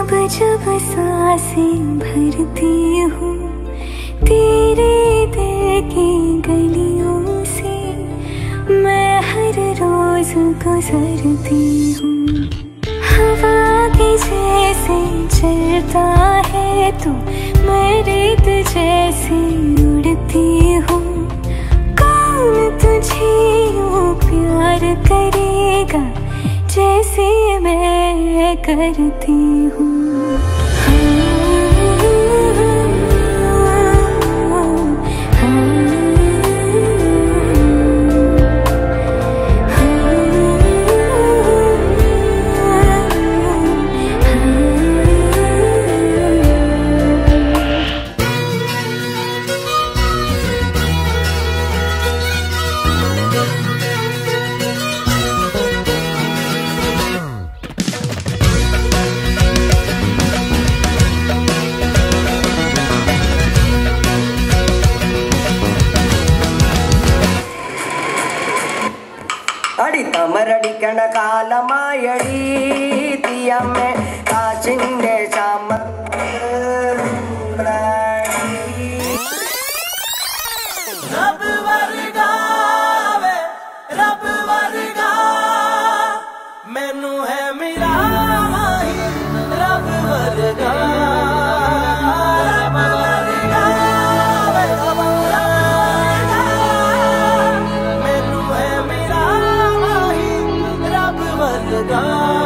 जब जब सांसें भरती हूँ तेरे दिल की गलियों से, मैं हर रोज गुजरती हूँ। हवा के जैसे चलता है तू, मैं रेत जैसे उड़ती हूँ। कौन तुझे यूँ प्यार करेगा जैसे मैं करती हूँ। അടിത്തമരടിക്കണ കാലമായടി തീയമ്മേ കാച്ചിൻ്റെ ചാമ रब वर्गा वे रब वर्गा मैनू है मेरा माही रब वर्गा रब वर्गा वे रब वर्गा मैनू है मेरा माही रब वर्गा।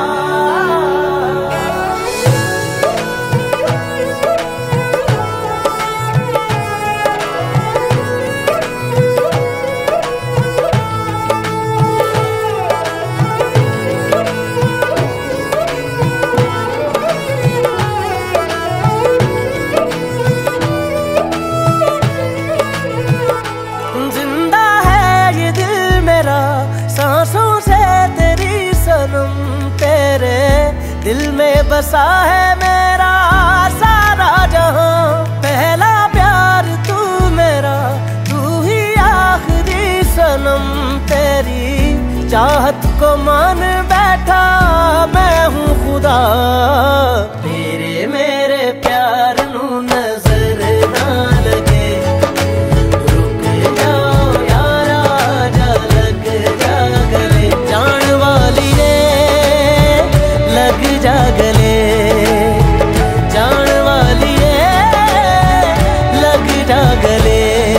सांसों से तेरी सनम तेरे दिल में बसा है मेरा सारा जहां। पहला प्यार तू मेरा, तू ही आखिरी सनम। तेरी चाहत को मान बैठा मैं हूँ खुदा। तेरे मेरे प्यार नू नजर ना लगे, जागले जान वाली लग जागले।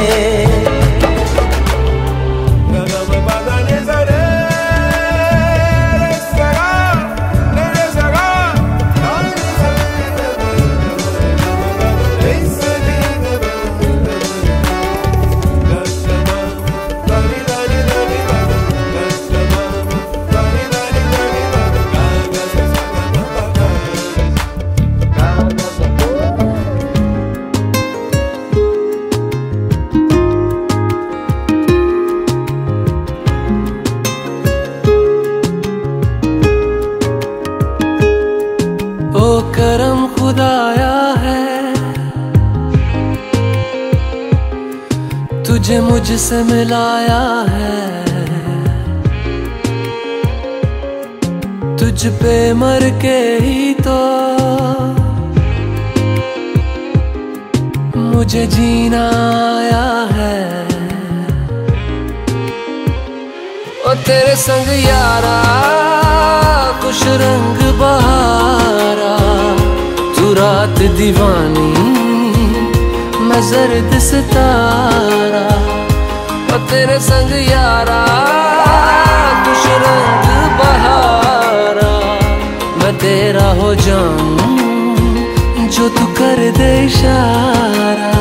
करम खुदाया है तुझे मुझसे मिलाया है, तुझ पे मर के ही तो मुझे जीना आया है। ओ तेरे संग यारा खुश रंग बहारा, तू रात दीवानी मैं जर्द सितारा। और तेरे संग यारा खुश रंग बहारा, मैं तेरा हो जाऊं जो तू कर दे इशारा।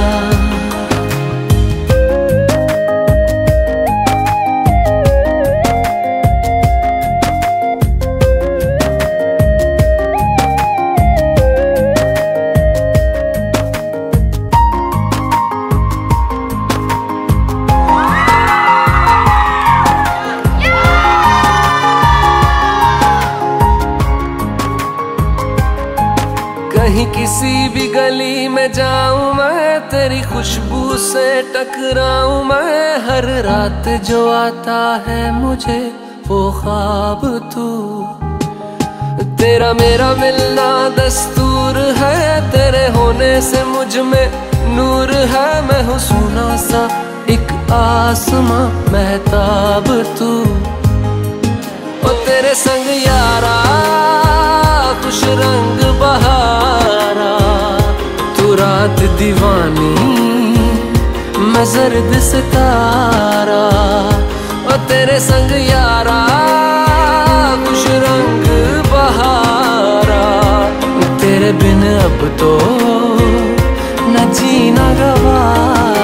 कहीं किसी भी गली में जाऊं मैं, तेरी खुशबू से टकराऊं मैं। हर रात जो आता है मुझे वो ख्वाब तू तेरा मेरा मिलना दस्तूर है, तेरे होने से मुझ में नूर है। मैं हूँ सोना सा एक आसमां महताब तू, ओ तेरे संग यारा खुश रंग बहारा। तू रात दीवानी मैं जर्द सितारा, ओ तेरे संग यारा खुश रंग बहारा। तेरे बिन अब तो न जीना गवारा।